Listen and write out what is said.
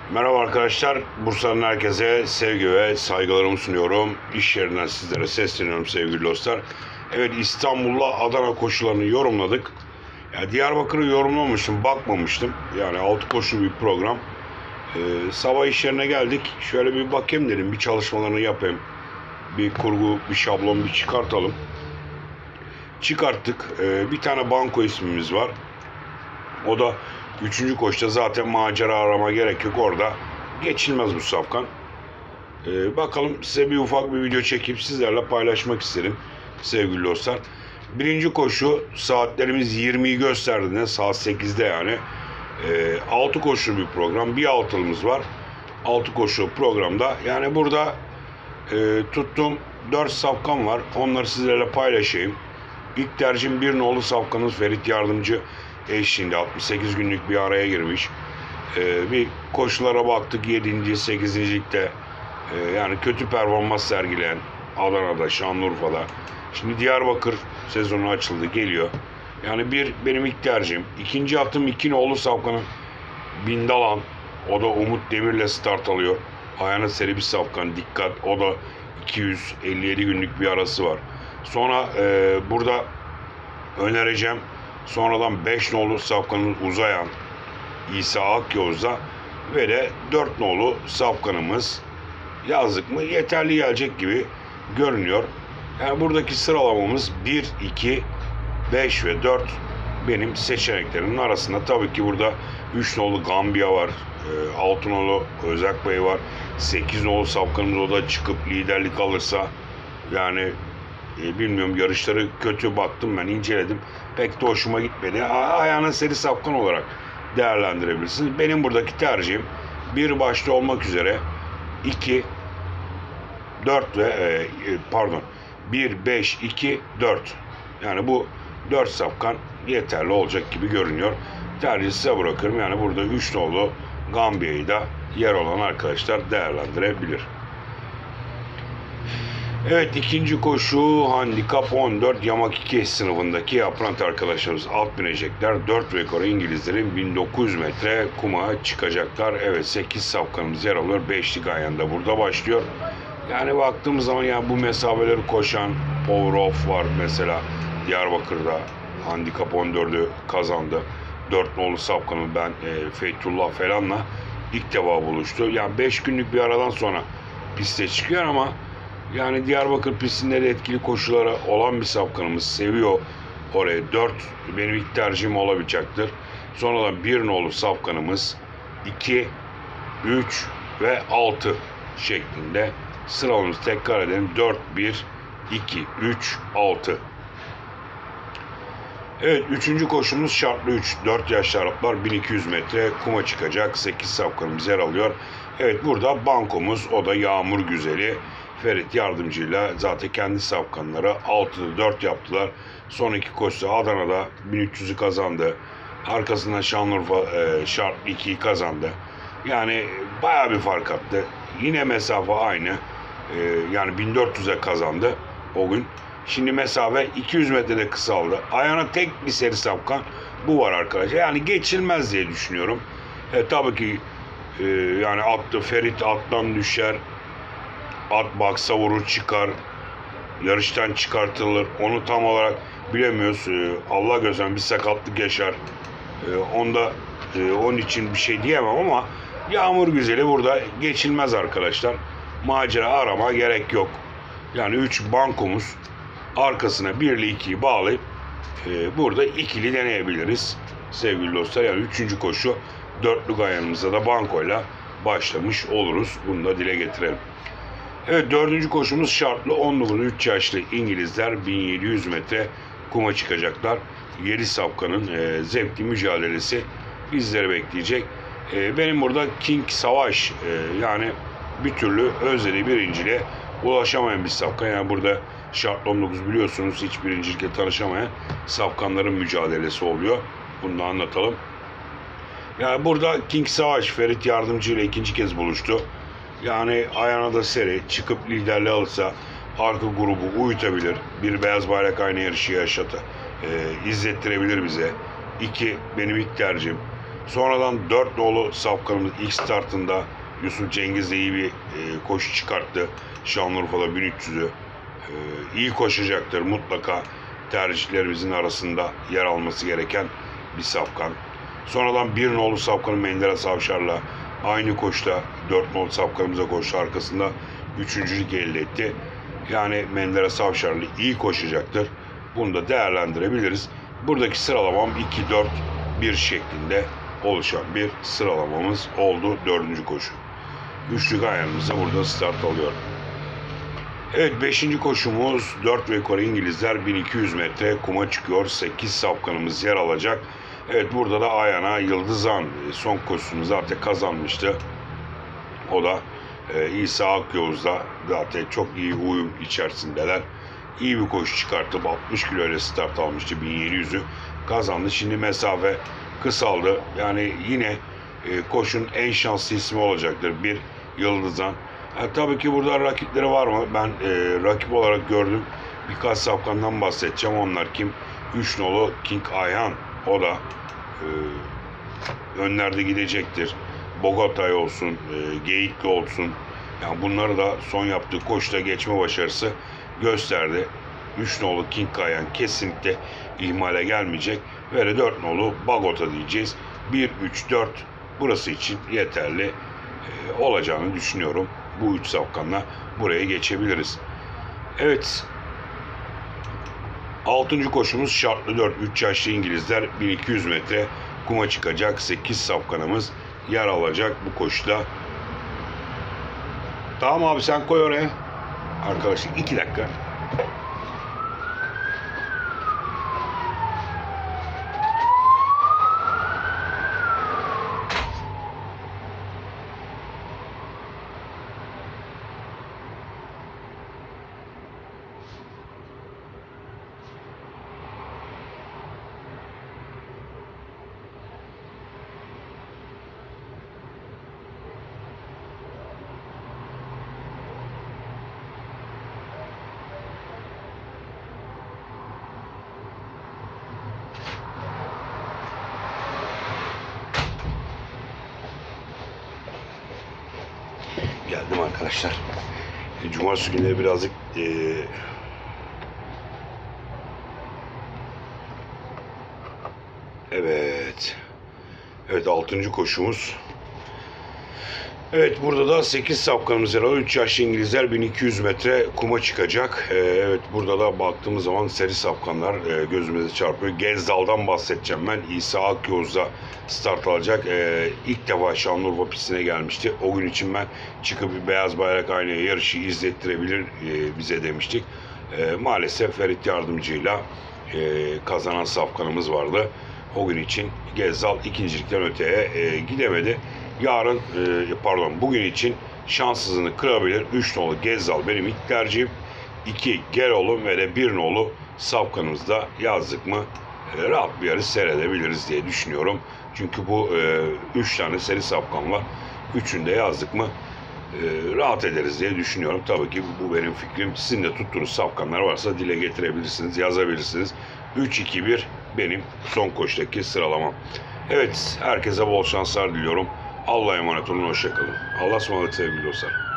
Merhaba arkadaşlar, Bursa'nın herkese sevgi ve saygılarımı sunuyorum. İş yerinden sizlere sesleniyorum sevgili dostlar. Evet, İstanbul'la Adana koşularını yorumladık. Ya Diyarbakır'ı yorumlamıştım, bakmamıştım. Yani 6 koşulu bir program. Sabah iş yerine geldik. Şöyle bir bakayım dedim, bir çalışmalarını yapayım. Bir kurgu, bir şablon bir çıkartalım. Çıkarttık. Bir tane banko ismimiz var. O da 3. koşuda zaten macera arama gerek yok, orada geçilmez bu safkan. Bakalım, size bir ufak bir video çekip sizlerle paylaşmak isterim sevgili dostlar. 1. koşu saatlerimiz 20'yi gösterdiğinde saat 8'de yani 6 koşulu bir program, bir altılımız var. 6 koşulu programda yani burada tuttuğum 4 safkan var, onları sizlerle paylaşayım. İlk tercihim bir nolu safkanız Ferit Yardımcı eşliğinde 68 günlük bir araya girmiş. Bir koşulara baktık, 7. 8. ligde yani kötü performans sergileyen Adana'da, Şanlıurfa'da. Şimdi Diyarbakır sezonu açıldı, geliyor. Yani benim ilk tercihim. İkinci atım 2 nolu safkanın Bindalan. O da Umut Demir'le start alıyor. Ayağına seri bir safkan, dikkat. O da 257 günlük bir arası var. Sonra burada önereceğim. Sonradan 5 nolu safkanın uzayan İsa Akyoz'da ve de 4 nolu safkanımız yazdık mı yeterli gelecek gibi görünüyor. Yani buradaki sıralamamız 1, 2, 5 ve 4 benim seçeneklerimin arasında. Tabii ki burada 3 nolu Gambiya var, 6 nolu Özak Bey var, 8 nolu safkanımız, o da çıkıp liderlik alırsa yani bilmiyorum, yarışları kötü, baktım ben, inceledim, pek de hoşuma gitmedi. Ayağına seri safkan olarak değerlendirebilirsiniz. Benim buradaki tercihim bir başta olmak üzere 2, 4 ve 1, 5, 2, 4. Yani bu 4 safkan yeterli olacak gibi görünüyor. Tercih size bırakırım. Yani burada 3 nolu Gambiya'yı da yer olan arkadaşlar değerlendirebilir. Evet, ikinci koşu handikap 14 yamak 2 sınıfındaki Yaprant arkadaşlarımız alt binecekler. 4 rekoru İngilizlerin 1900 metre kuma çıkacaklar. Evet, 8 safkanımız yer alıyor. 5'lik ayağında burada başlıyor. Yani baktığımız zaman yani bu mesafeleri koşan Power Off var mesela, Diyarbakır'da handikap 14'ü kazandı. 4 nolu safkanı ben Feytullah falanla ilk defa buluştu. Yani 5 günlük bir aradan sonra piste çıkıyor ama yani Diyarbakır pistinde de etkili koşuları olan bir safkanımız, seviyor oraya. 4 benim ilk tercihim olabilecektir. Sonradan 1 nolu safkanımız 2, 3 ve 6 şeklinde sıralamamızı tekrar edelim. 4, 1, 2, 3, 6. Evet, 3. koşumuz şartlı 3. 4 yaşlı Araplar 1200 metre kuma çıkacak. 8 safkanımız yer alıyor. Evet, burada bankomuz, o da Yağmur Güzeli. Ferit Yardımcı'yla zaten kendi safkanları 6'da 4 yaptılar. Son 2 koşuda Adana'da 1300'ü kazandı. Arkasından Şanlıurfa şartlı 2'yi kazandı. Yani bayağı bir fark attı. Yine mesafe aynı. Yani 1400'e kazandı o gün. Şimdi mesafe 200 metrede kısaldı. Ayağına tek bir seri safkan bu var arkadaşlar. Yani geçilmez diye düşünüyorum. Tabii ki yani attı, Ferit attan düşer. At baksa vurur çıkar. Yarıştan çıkartılır. Onu tam olarak bilemiyoruz. Allah gözden bir sakatlık yaşar. Onun için bir şey diyemem ama Yağmur Güzeli burada geçilmez arkadaşlar. Macera arama gerek yok. Yani 3 bankomuz, arkasına 1 ile 2'yi bağlayıp burada ikili deneyebiliriz sevgili dostlar. Yani 3. koşu 4'lük ayağımıza da bankoyla başlamış oluruz. Bunu da dile getirelim. Evet, 4. koşumuz şartlı 10 numaralı 3 yaşlı İngilizler 1700 metre kuma çıkacaklar. 7 safkanın zevkli mücadelesi bizleri bekleyecek. Benim burada King Savaş yani bir türlü özlediği birinciliğe ulaşamayan bir safkan. Yani burada şartlı 19 biliyorsunuz, hiç birincilikle tanışamayan safkanların mücadelesi oluyor. Bunu da anlatalım. Yani burada King Savaş Ferit Yardımcı ile ikinci kez buluştu. Yani ayağına da seri çıkıp liderliği alırsa arka grubu uyutabilir. Bir beyaz bayrak aynı yarışı izlettirebilir bize. 2 benim ilk tercihim. Sonradan 4 nolu safkanımız ilk startında Yusuf Cengiz de iyi bir koşu çıkarttı. Şanlıurfa'da 1300'ü. İyi koşacaktır. Mutlaka tercihlerimizin arasında yer alması gereken bir safkan. Sonradan 1 nolu safkanı Menderes Avşar'la aynı koşta 4 nolu safkanımıza koştu. Arkasında üçüncülük elde etti. Yani Menderes Avşar'la iyi koşacaktır. Bunu da değerlendirebiliriz. Buradaki sıralamam 2-4-1 şeklinde oluşan bir sıralamamız oldu 4. koşu. Üçlük ayağımızda burada start alıyor. Evet, 5. koşumuz 4 ve yukarı İngilizler 1200 metre kuma çıkıyor. 8 safkanımız yer alacak. Evet, burada da Ayana Yıldızan son koşusunu zaten kazanmıştı. O da İsa Akyavuz'da zaten çok iyi uyum içerisindeler. İyi bir koşu çıkartıp 60 kilo ile start almıştı. 1700'ü kazandı. Şimdi mesafe kısaldı. Yani yine koşun en şanslı ismi olacaktır. Bir Yıldızan. Tabii ki burada rakipleri var mı? Ben rakip olarak gördüm. Birkaç safkandan bahsedeceğim. Onlar kim? 3 nolu King Ayhan. O da önlerde gidecektir. Bogotay olsun, Geyikli olsun. Yani bunları da son yaptığı koşuda geçme başarısı gösterdi. 3 nolu King Ayhan kesinlikle ihmale gelmeyecek. Ve 4 nolu Bogota diyeceğiz. 1-3-4 burası için yeterli olacağını düşünüyorum. Bu 3 safkanla buraya geçebiliriz. Evet. 6. koşumuz şartlı 4. 3 yaşlı İngilizler 1200 metre kuma çıkacak. 8 safkanımız yer alacak bu koşuda. Tamam abi, sen koy oraya. Arkadaşlar 2 dakika. Geldim arkadaşlar. Cumartesi günleri birazcık evet. Evet, 6. koşumuz. Evet, burada da 8 safkanımız var. 3 yaşlı İngilizler 1200 metre kuma çıkacak. Evet, burada da baktığımız zaman seri safkanlar gözümüze çarpıyor. Gezdal'dan bahsedeceğim ben. İsa Akyavuz'da start alacak. İlk defa Şanlıurfa pistine gelmişti. O gün için ben çıkıp bir beyaz bayrak aynaya yarışı izlettirebilir bize demiştik. Maalesef Ferit Yardımcı'yla kazanan safkanımız vardı. O gün için Gezdal ikincilikten öteye gidemedi. Yarın, bugün için şanssızlığını kırabilir. 3 nolu Gezdal benim ilk tercihim. 2 Geroğlu ve de 1 nolu safkanımızda yazdık mı rahat bir yarış seyredebiliriz diye düşünüyorum. Çünkü bu 3 tane seri safkan var. Üçünde yazdık mı rahat ederiz diye düşünüyorum. Tabii ki bu benim fikrim. Sizin de tuttuğunuz safkanlar varsa dile getirebilirsiniz, yazabilirsiniz. 3-2-1 benim son koşudaki sıralamam. Evet, herkese bol şanslar diliyorum. Allah'a emanet olun, hoşça kalın. Allah'a ısmarladık sevgili dostlar.